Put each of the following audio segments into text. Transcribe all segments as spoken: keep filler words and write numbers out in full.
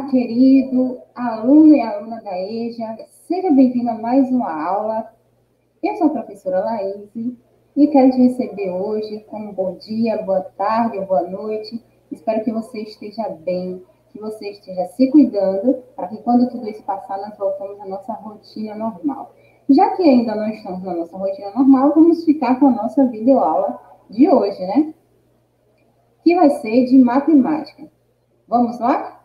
Olá, querido aluno e aluna da EJA, seja bem-vindo a mais uma aula. Eu sou a professora Laís e quero te receber hoje com um bom dia, boa tarde ou boa noite. Espero que você esteja bem, que você esteja se cuidando, para que quando tudo isso passar, nós voltamos à nossa rotina normal. Já que ainda não estamos na nossa rotina normal, vamos ficar com a nossa videoaula de hoje, né? Que vai ser de matemática. Vamos lá?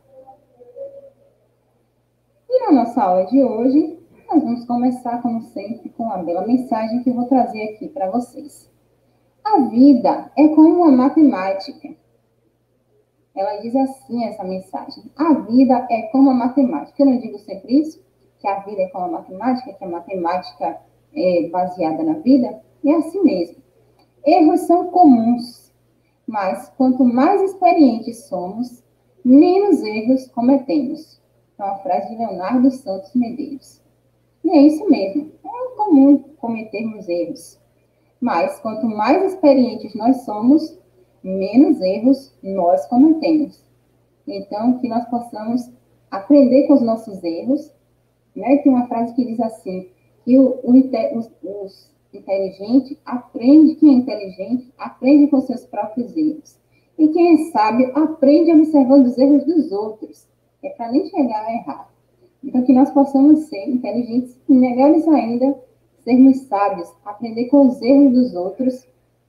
E na nossa aula de hoje, nós vamos começar, como sempre, com a bela mensagem que eu vou trazer aqui para vocês. A vida é como uma matemática. Ela diz assim, essa mensagem. A vida é como a matemática. Eu não digo sempre isso? Que a vida é como a matemática, que a matemática é baseada na vida? É assim mesmo. Erros são comuns, mas quanto mais experientes somos, menos erros cometemos. É uma frase de Leonardo Santos Medeiros. E é isso mesmo, é comum cometermos erros. Mas quanto mais experientes nós somos, menos erros nós cometemos. Então, que nós possamos aprender com os nossos erros. Né? Tem uma frase que diz assim, que o, o, os, os inteligente aprende, quem é inteligente aprende com seus próprios erros. E quem é sábio aprende observando os erros dos outros. É para nem chegar a errar. Então, que nós possamos ser inteligentes e, melhores ainda, sermos sábios, aprender com os erros dos outros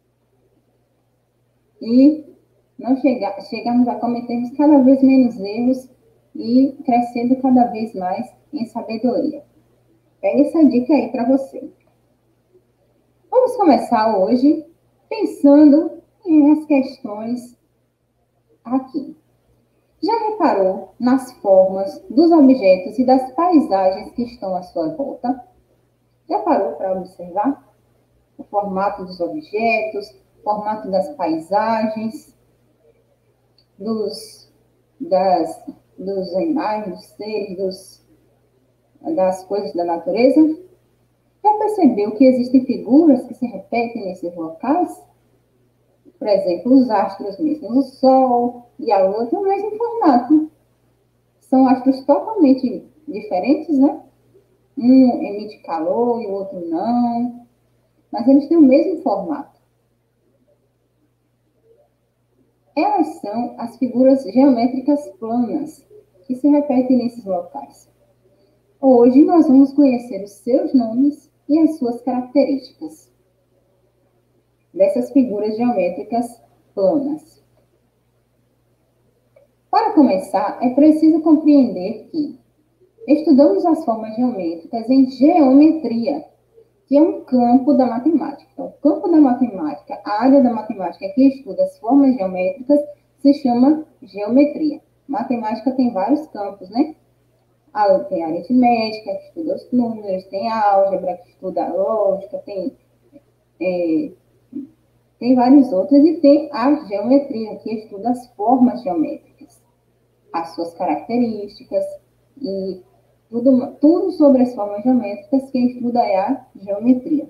e não chegar, chegarmos a cometermos cada vez menos erros e crescendo cada vez mais em sabedoria. Pega essa dica aí para você. Vamos começar hoje pensando nas questões aqui. Já reparou nas formas dos objetos e das paisagens que estão à sua volta? Já parou para observar o formato dos objetos, o formato das paisagens, dos, das, dos animais, dos seres, dos, das coisas da natureza? Já percebeu que existem figuras que se repetem nesses locais? Por exemplo, os astros mesmo, o Sol e a Lua têm o mesmo formato. São astros totalmente diferentes, né? Um emite calor e o outro não. Mas eles têm o mesmo formato. Elas são as figuras geométricas planas que se repetem nesses locais. Hoje nós vamos conhecer os seus nomes e as suas características dessas figuras geométricas planas. Para começar, é preciso compreender que estudamos as formas geométricas em geometria, que é um campo da matemática. Então, o campo da matemática, a área da matemática que estuda as formas geométricas, se chama geometria. Matemática tem vários campos, né? Tem a aritmética, que estuda os números, tem a álgebra, que estuda a lógica, tem... É, Tem vários outros, e tem a geometria, que estuda as formas geométricas, as suas características, e tudo, tudo sobre as formas geométricas, quem estuda é a geometria.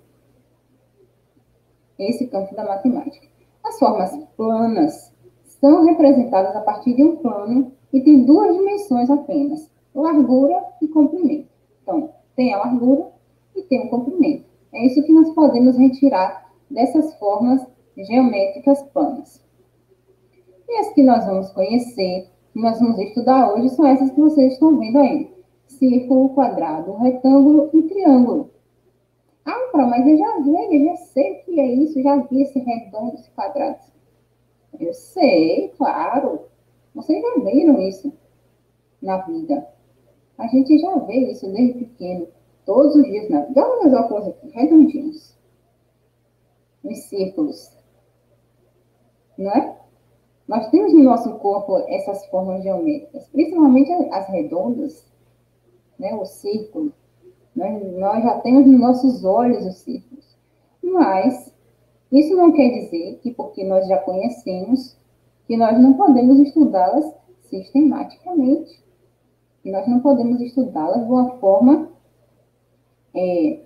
Esse campo da matemática. As formas planas são representadas a partir de um plano e tem duas dimensões apenas, largura e comprimento. Então, tem a largura e tem o comprimento. É isso que nós podemos retirar dessas formas geométricas planas. E as que nós vamos conhecer, que nós vamos estudar hoje, são essas que vocês estão vendo aí. Círculo, quadrado, retângulo e triângulo. Ah, Pro, mas eu já vi, eu já sei o que é isso, já vi esse redondo, esse quadrado. Eu sei, claro. Vocês já viram isso na vida. A gente já vê isso desde pequeno, todos os dias na vida. Olha os óculos aqui, redondinhos. Os círculos. Não é? Nós temos no nosso corpo essas formas geométricas, principalmente as redondas, né? O círculo. Nós, nós já temos nos nossos olhos os círculos. Mas isso não quer dizer que, porque nós já conhecemos, que nós não podemos estudá-las sistematicamente. Que nós não podemos estudá-las de uma forma, é,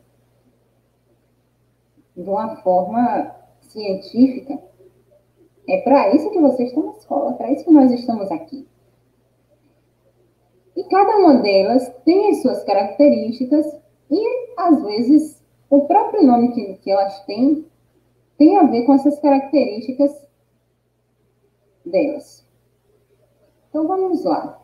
de uma forma científica. É para isso que vocês estão na escola, para isso que nós estamos aqui. E cada uma delas tem as suas características e, às vezes, o próprio nome que, que elas têm tem a ver com essas características delas. Então, vamos lá.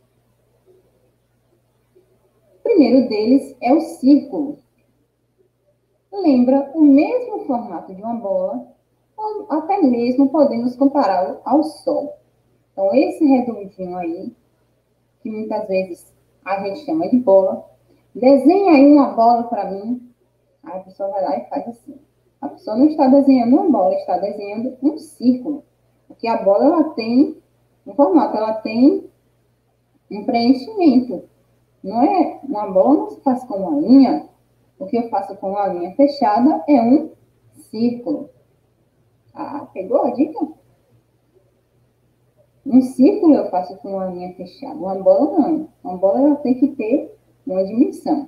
O primeiro deles é o círculo. Lembra o mesmo formato de uma bola, ou até mesmo podemos compará-lo ao Sol. Então, esse redondinho aí, que muitas vezes a gente chama de bola, desenha aí uma bola para mim. Aí a pessoa vai lá e faz assim. A pessoa não está desenhando uma bola, está desenhando um círculo. Porque a bola, ela tem um formato, ela tem um preenchimento. Não é uma bola, não se faz com uma linha. O que eu faço com uma linha fechada é um círculo. Ah, pegou a dica? Um círculo eu faço com uma linha fechada. Uma bola não. Uma bola ela tem que ter uma dimensão.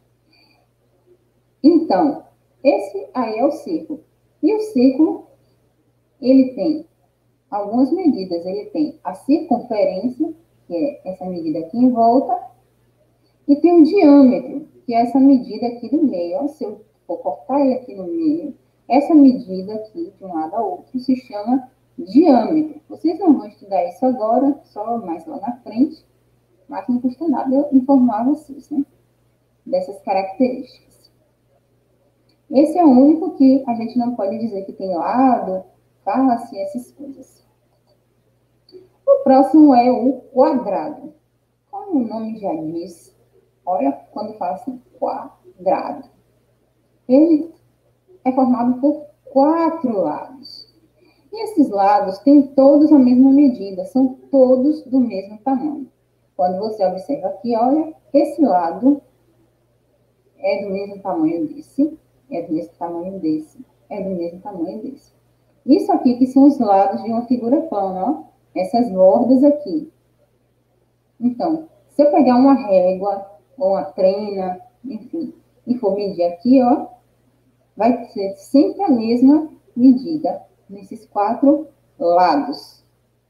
Então, esse aí é o círculo. E o círculo, ele tem algumas medidas. Ele tem a circunferência, que é essa medida aqui em volta, e tem o diâmetro, que é essa medida aqui do meio. Ó, se eu for cortar ele aqui no meio, essa medida aqui, de um lado ao outro, se chama diâmetro. Vocês não vão estudar isso agora, só mais lá na frente, mas não custa nada eu informar vocês, né? Dessas características. Esse é o único que a gente não pode dizer que tem lado, face, essas coisas. O próximo é o quadrado. Como o nome já diz, olha quando fala assim, quadrado. Ele é formado por quatro lados. E esses lados têm todos a mesma medida, são todos do mesmo tamanho. Quando você observa aqui, olha, esse lado é do mesmo tamanho desse, é do mesmo tamanho desse, é do mesmo tamanho desse. Isso aqui que são os lados de uma figura plana, ó, essas bordas aqui. Então, se eu pegar uma régua ou uma trena, enfim, e for medir aqui, ó, vai ser sempre a mesma medida nesses quatro lados.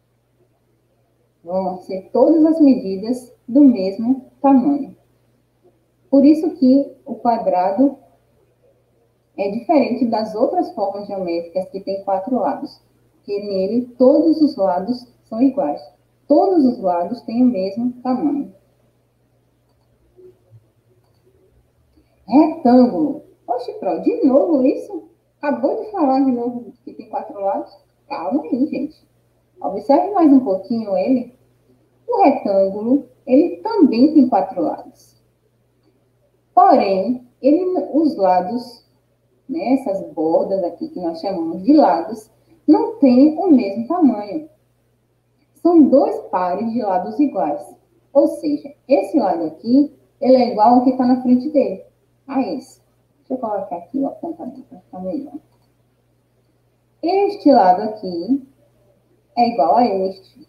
Vão ser todas as medidas do mesmo tamanho. Por isso que o quadrado é diferente das outras formas geométricas que tem quatro lados. Porque nele todos os lados são iguais. Todos os lados têm o mesmo tamanho. Retângulo. Oxe, Pro, de novo isso? Acabou de falar de novo que tem quatro lados? Calma aí, gente. Observe mais um pouquinho ele. O retângulo, ele também tem quatro lados. Porém, ele, os lados, né, essas bordas aqui que nós chamamos de lados, não têm o mesmo tamanho. São dois pares de lados iguais. Ou seja, esse lado aqui, ele é igual ao que está na frente dele. A esse. Deixa eu colocar aqui o apontador para ficar melhor. Este lado aqui é igual a este.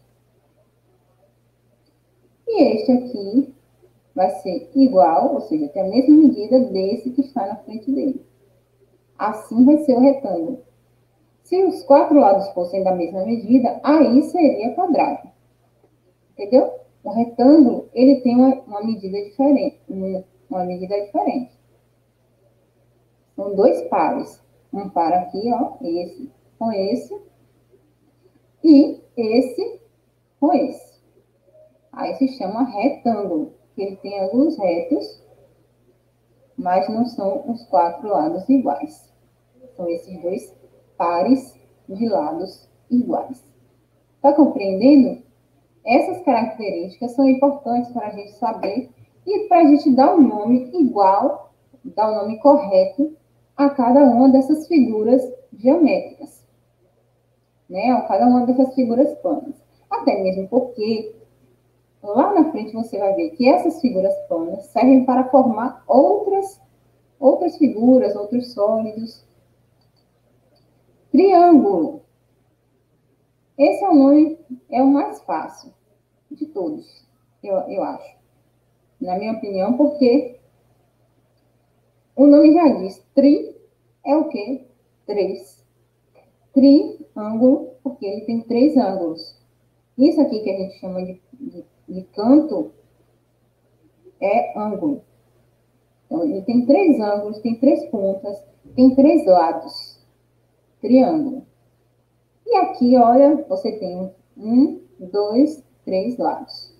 E este aqui vai ser igual, ou seja, tem a mesma medida desse que está na frente dele. Assim vai ser o retângulo. Se os quatro lados fossem da mesma medida, aí seria quadrado. Entendeu? O retângulo, ele tem uma, uma medida diferente. Uma, uma medida diferente. São dois pares. Um par aqui, ó, esse com esse. E esse com esse. Aí se chama retângulo, que ele tem ângulos retos, mas não são os quatro lados iguais. São esses dois pares de lados iguais. Está compreendendo? Essas características são importantes para a gente saber e para a gente dar o um nome igual, dar o um nome correto a cada uma dessas figuras geométricas, né? A cada uma dessas figuras planas. Até mesmo porque lá na frente você vai ver que essas figuras planas servem para formar outras, outras figuras, outros sólidos. Triângulo. Esse é o nome, é o mais fácil de todos, eu, eu acho. Na minha opinião, porque o nome já diz, tri é o quê? Três. Triângulo, porque ele tem três ângulos. Isso aqui que a gente chama de, de, de canto, é ângulo. Então, ele tem três ângulos, tem três pontas, tem três lados. Triângulo. E aqui, olha, você tem um, dois, três lados.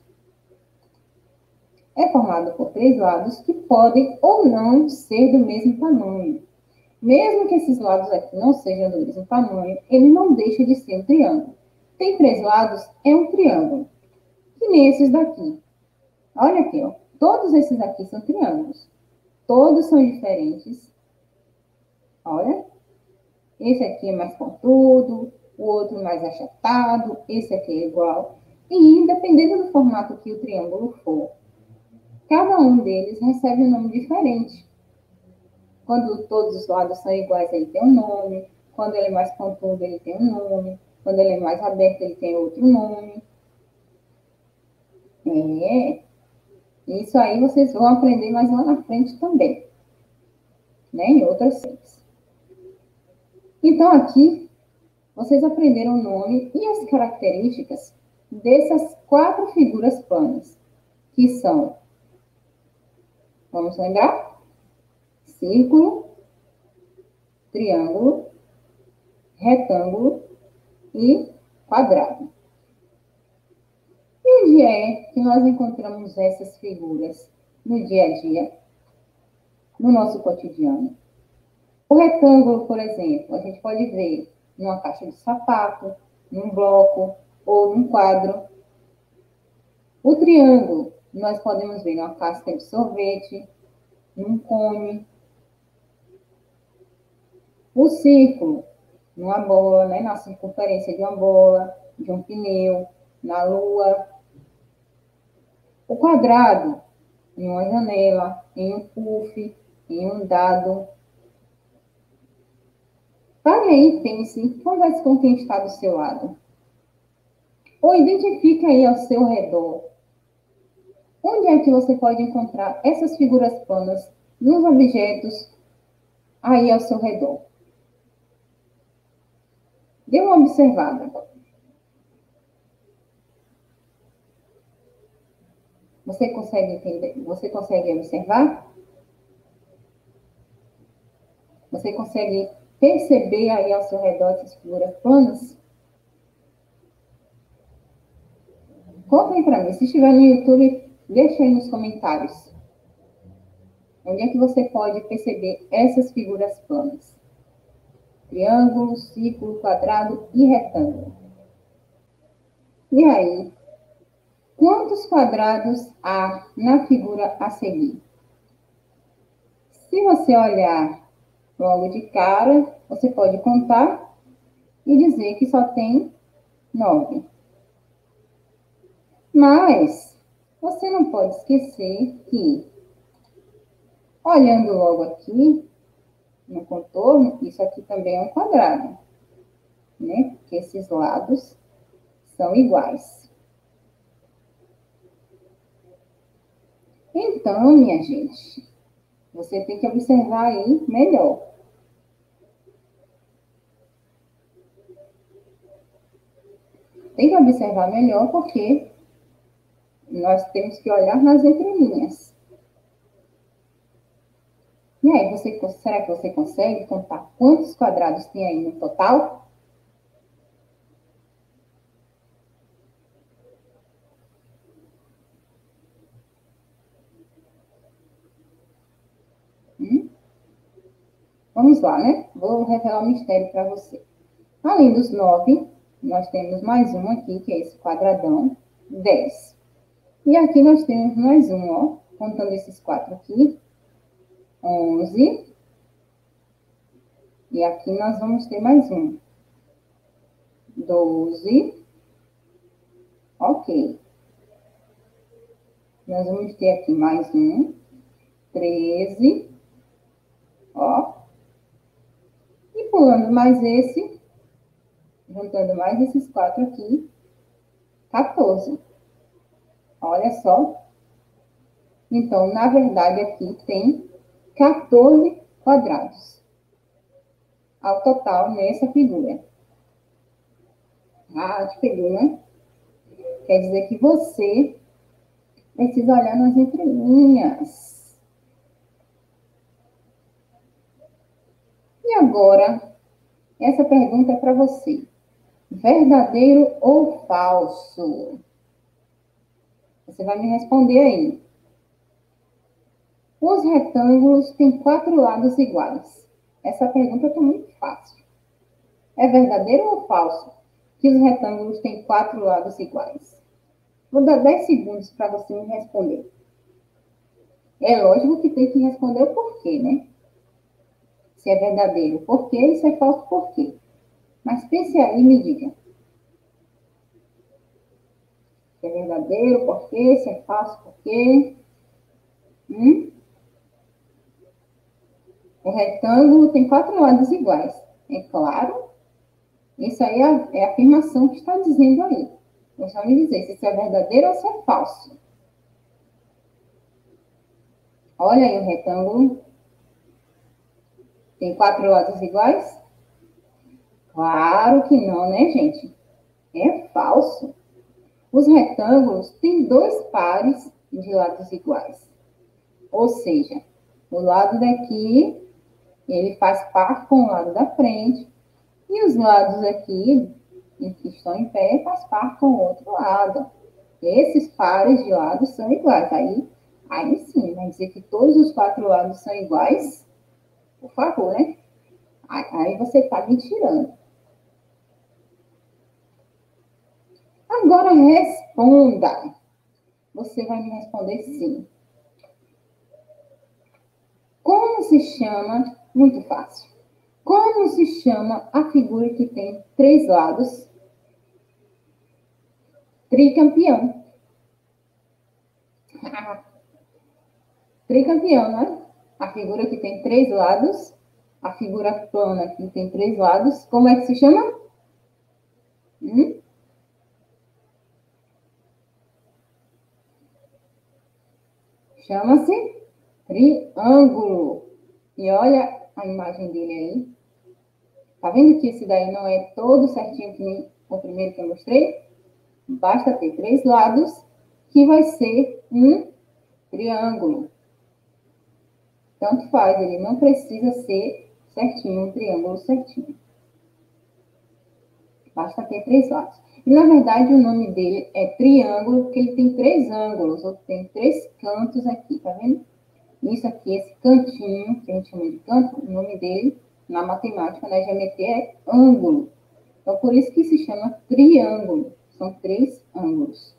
É formado por três lados que podem ou não ser do mesmo tamanho. Mesmo que esses lados aqui não sejam do mesmo tamanho, ele não deixa de ser um triângulo. Tem três lados, é um triângulo. Que nem esses daqui. Olha aqui, ó. Todos esses aqui são triângulos. Todos são diferentes. Olha. Esse aqui é mais pontudo, o outro mais achatado, esse aqui é igual. E, dependendo do formato que o triângulo for, cada um deles recebe um nome diferente. Quando todos os lados são iguais, ele tem um nome. Quando ele é mais pontudo, ele tem um nome. Quando ele é mais aberto, ele tem outro nome. É. Isso aí vocês vão aprender mais lá na frente também. Né? Em outras séries. Então, aqui, vocês aprenderam o nome e as características dessas quatro figuras planas, que são, vamos lembrar? Círculo, triângulo, retângulo e quadrado. E onde é que nós encontramos essas figuras no dia a dia, no nosso cotidiano? O retângulo, por exemplo, a gente pode ver numa caixa de sapato, num bloco ou num quadro. O triângulo, nós podemos ver numa casca de sorvete, num cone. O círculo, numa bola, né, na circunferência de uma bola, de um pneu, na lua. O quadrado, em uma janela, em um puff, em um dado. Pare aí, pense, converse com quem está do seu lado. Ou identifique aí ao seu redor. Onde é que você pode encontrar essas figuras planas nos objetos aí ao seu redor? Dê uma observada. Você consegue entender? Você consegue observar? Você consegue perceber aí ao seu redor essas figuras planas? Contem para mim. Se estiver no YouTube, deixa aí nos comentários. Onde é que você pode perceber essas figuras planas? Triângulo, círculo, quadrado e retângulo. E aí? Quantos quadrados há na figura a seguir? Se você olhar logo de cara, você pode contar e dizer que só tem nove. Mas você não pode esquecer que, olhando logo aqui, no contorno, isso aqui também é um quadrado, né? Porque esses lados são iguais. Então, minha gente, você tem que observar aí melhor. Tem que observar melhor porque nós temos que olhar nas entrelinhas. E aí, você, será que você consegue contar quantos quadrados tem aí no total? Hum? Vamos lá, né? Vou revelar um mistério para você. Além dos nove, nós temos mais um aqui, que é esse quadradão, dez. E aqui nós temos mais um, ó, contando esses quatro aqui, onze. E aqui nós vamos ter mais um, doze. Ok. Nós vamos ter aqui mais um, treze. Ó. E pulando mais esse, juntando mais esses quatro aqui, quatorze. Olha só. Então, na verdade, aqui tem quatorze quadrados ao total nessa figura. Ah, te peguei, né? Quer dizer que você Precisa olhar nas entrelinhas. E agora, essa pergunta é para você. Verdadeiro ou falso? Você vai me responder aí. Os retângulos têm quatro lados iguais. Essa pergunta está muito fácil. É verdadeiro ou falso que os retângulos têm quatro lados iguais? Vou dar dez segundos para você me responder. É lógico que tem que responder o porquê, né? Se é verdadeiro, por quê? E se é falso, por quê? Mas pense aí e me diga. Se é verdadeiro, por quê? Se é falso, por quê? Hum? O retângulo tem quatro lados iguais. É claro. Isso aí é, é a afirmação que está dizendo aí. Vou só me dizer se isso é verdadeiro ou se é falso. Olha aí o retângulo. Tem quatro lados iguais? Claro que não, né, gente? É falso. Os retângulos têm dois pares de lados iguais. Ou seja, o lado daqui, ele faz par com o lado da frente. E os lados aqui, que estão em pé, faz par com o outro lado. Esses pares de lados são iguais. Aí, aí sim, vai dizer que todos os quatro lados são iguais? Por favor, né? Aí você está me tirando. Agora responda. Você vai me responder sim. Como se chama? Muito fácil. Como se chama a figura que tem três lados? Tricampeão. Tricampeão, né? A figura que tem três lados, a figura plana que tem três lados, como é que se chama? Hum? Chama-se triângulo. E olha a imagem dele aí. Tá vendo que esse daí não é todo certinho que nem o primeiro que eu mostrei? Basta ter três lados, que vai ser um triângulo. Tanto faz, ele não precisa ser certinho, um triângulo certinho. Basta ter três lados. E, na verdade, o nome dele é triângulo, porque ele tem três ângulos, ou tem três cantos aqui, tá vendo? Isso aqui, esse cantinho, que a gente chama de canto, o nome dele, na matemática, na geometria, é ângulo. Então, por isso que se chama triângulo. São três ângulos.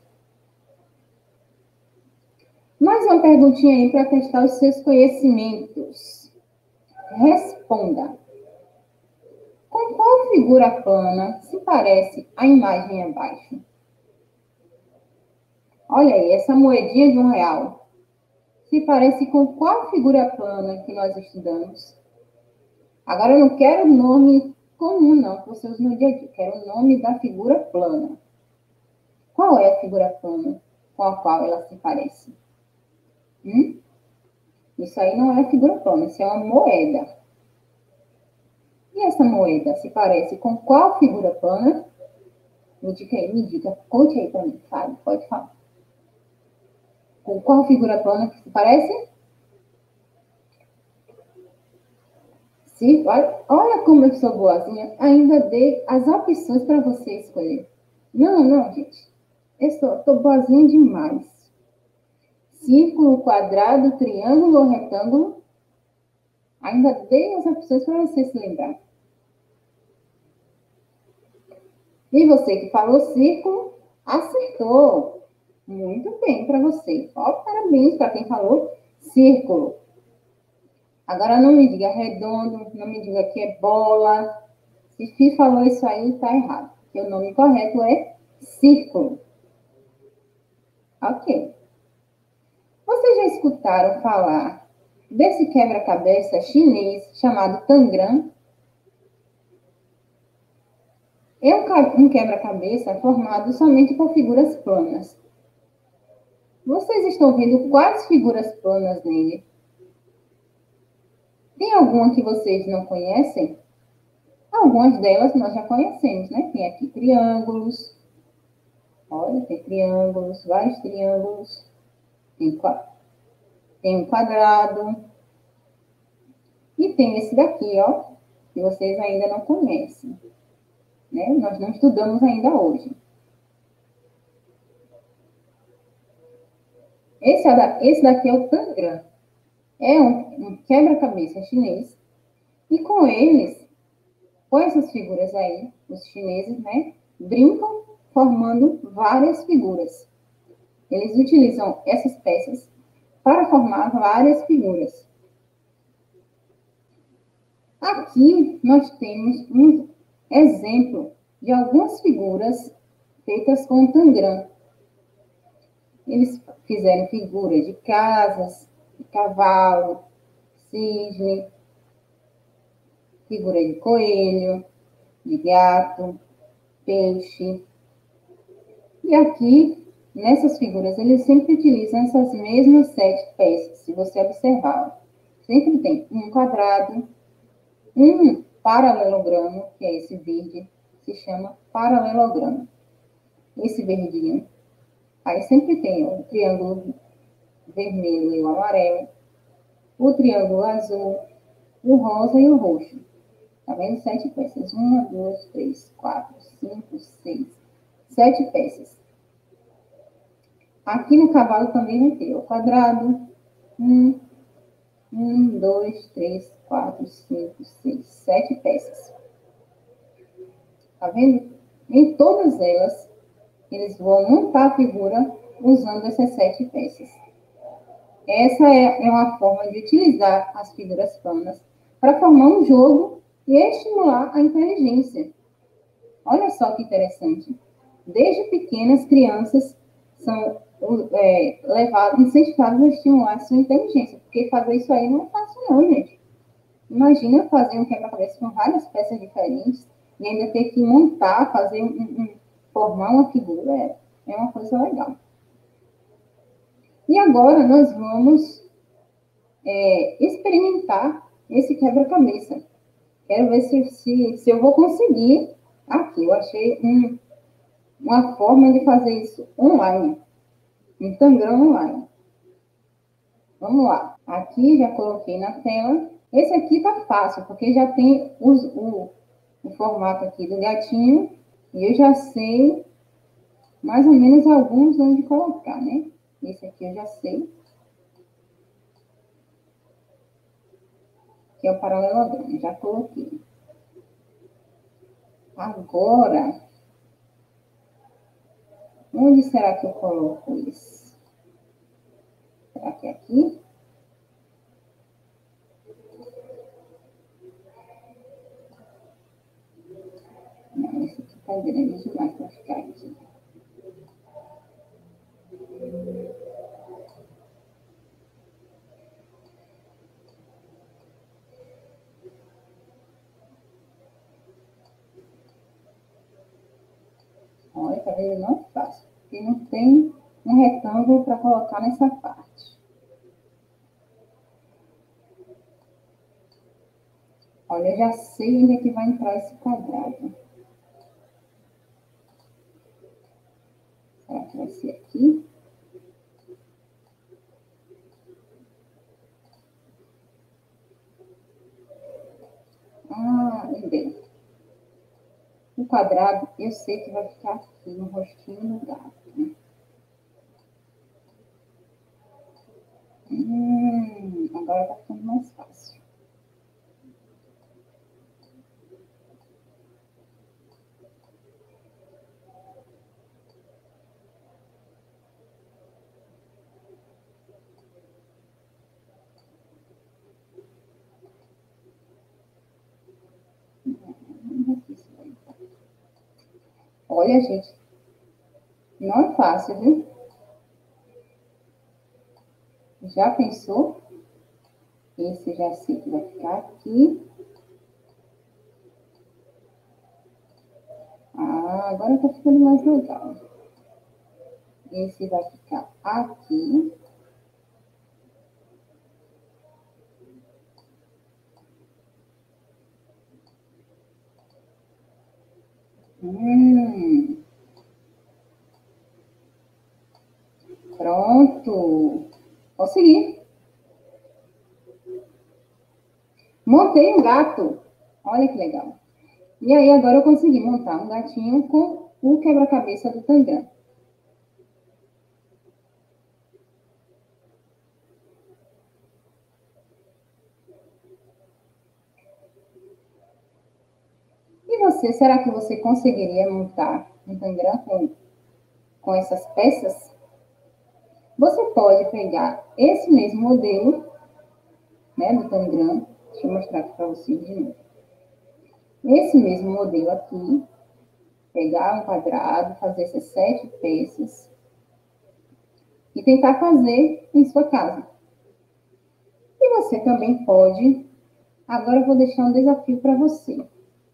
Mais uma perguntinha aí para testar os seus conhecimentos. Responda. Com qual figura plana se parece a imagem abaixo? Olha aí, essa moedinha de um real. Se parece com qual figura plana que nós estudamos? Agora eu não quero o nome comum, não, que você usa no dia a dia. Eu quero o nome da figura plana. Qual é a figura plana com a qual ela se parece? Hum? Isso aí não é figura plana, isso é uma moeda. E essa moeda se parece com qual figura plana? Me diga aí, me diga, conte aí para mim, sabe? Pode falar. Com qual figura plana que se parece? Sim, olha, olha como eu sou boazinha, ainda dei as opções para você escolher. Não, não, gente. Eu sou, tô boazinha demais. Círculo, quadrado, triângulo ou retângulo? Ainda dei as opções para você se lembrar. E você que falou círculo, acertou. Muito bem para você. Ó, parabéns para quem falou círculo. Agora não me diga redondo, não me diga que é bola. Se Fih falou isso aí, está errado. Porque o nome correto é círculo. Ok. Vocês já escutaram falar desse quebra-cabeça chinês chamado Tangram? É um quebra-cabeça formado somente por figuras planas. Vocês estão vendo quais figuras planas nele? Tem alguma que vocês não conhecem? Algumas delas nós já conhecemos, né? Tem aqui triângulos. Olha, tem triângulos, vários triângulos. Tem, tem um quadrado. E tem esse daqui, ó, que vocês ainda não conhecem, né? Nós não estudamos ainda hoje. Esse, esse daqui é o Tangram. É um, um quebra-cabeça chinês. E com eles, com essas figuras aí, os chineses, né, brincam formando várias figuras. Eles utilizam essas peças para formar várias figuras. Aqui nós temos um exemplo de algumas figuras feitas com Tangram. Eles fizeram figuras de casas, de cavalo, cisne, figura de coelho, de gato, peixe. E aqui, nessas figuras, eles sempre utilizam essas mesmas sete peças, se você observar. Sempre tem um quadrado, um paralelogramo, que é esse verde, se chama paralelogramo. Esse verdinho. Aí sempre tem o triângulo vermelho e o amarelo, o triângulo azul, o rosa e o roxo. Tá vendo? Sete peças. Uma, duas, três, quatro, cinco, seis. Sete peças. Aqui no cavalo também vai ter o quadrado. Um, um, dois, três, quatro, cinco, seis. Sete peças. Tá vendo? Em todas elas, eles vão montar a figura usando essas sete peças. Essa é uma forma de utilizar as figuras planas para formar um jogo e estimular a inteligência. Olha só que interessante. Desde pequenas, crianças são é, levadas, incentivadas a estimular a sua inteligência, porque fazer isso aí não é fácil não, gente. Imagina fazer um quebra-cabeça com várias peças diferentes e ainda ter que montar, fazer um, um, formar uma figura, é, é uma coisa legal. E agora nós vamos é, experimentar esse quebra-cabeça. Quero ver se, se, se eu vou conseguir. Aqui, eu achei um, uma forma de fazer isso online. Um Tangram online. Vamos lá. Aqui já coloquei na tela. Esse aqui tá fácil, porque já tem os, o, o formato aqui do gatinho. E eu já sei mais ou menos alguns onde colocar, né? Esse aqui eu já sei. Que é o paralelogramo, já coloquei. Agora, onde será que eu coloco isso? Será que é aqui? Não, esse aqui tá grande demais para ficar aqui. Olha, tá vendo? Não é fácil, porque não tem um retângulo para colocar nessa parte. Olha, eu já sei onde é que vai entrar esse quadrado. Será que vai ser aqui? Ah, lembrei. O quadrado, eu sei que vai ficar aqui, no rostinho do gato. Né? Hum, agora tá ficando mais fácil. Olha, gente, não é fácil, viu? Já pensou? Esse já sei que vai ficar aqui. Ah, agora tá ficando mais legal. Esse vai ficar aqui. Hum. Pronto. Consegui. Montei um gato. Olha que legal. E aí, agora eu consegui montar um gatinho com o quebra-cabeça do Tangram. E você, será que você conseguiria montar um Tangram com, com essas peças? Você pode pegar esse mesmo modelo, né, do Tangram. Deixa eu mostrar aqui para vocês de novo. Esse mesmo modelo aqui, pegar um quadrado, fazer essas sete peças e tentar fazer em sua casa. E você também pode... Agora eu vou deixar um desafio para você.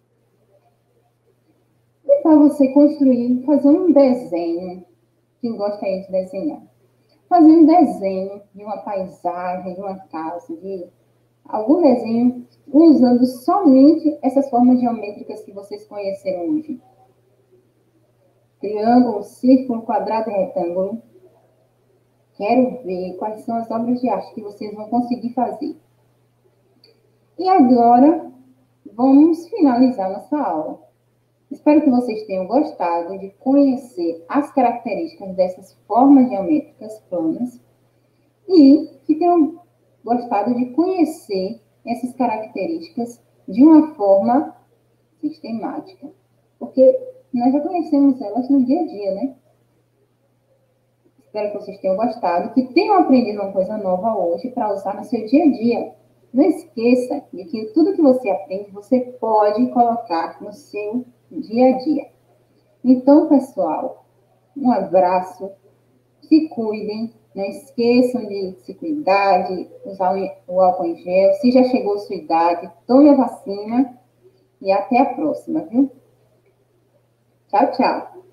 E para você construir, fazer um desenho, quem gosta aí de desenhar, fazer um desenho de uma paisagem, de uma casa, de algum desenho, usando somente essas formas geométricas que vocês conheceram hoje. Triângulo, círculo, quadrado e retângulo. Quero ver quais são as obras de arte que vocês vão conseguir fazer. E agora, vamos finalizar nossa aula. Espero que vocês tenham gostado de conhecer as características dessas formas geométricas planas e que tenham gostado de conhecer essas características de uma forma sistemática. Porque nós já conhecemos elas no dia a dia, né? Espero que vocês tenham gostado, que tenham aprendido uma coisa nova hoje para usar no seu dia a dia. Não esqueça de que tudo que você aprende, você pode colocar no seu dia a dia. Então, pessoal, um abraço, se cuidem, não esqueçam de se cuidar, de usar o álcool em gel. Se já chegou a sua idade, tome a vacina e até a próxima, viu? Tchau, tchau.